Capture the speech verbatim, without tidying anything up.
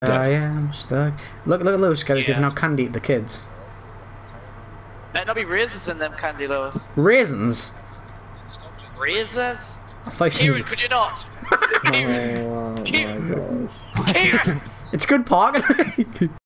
Uh, yeah, I'm stuck. Look, look at Lewis giving Yeah. out candy to the kids. Might not be raisins in them candy lows. Raisins? Raisins? I thought you Kieran, could you not? Kieran! Oh, Kieran! my gosh. Kieran! It's good parking.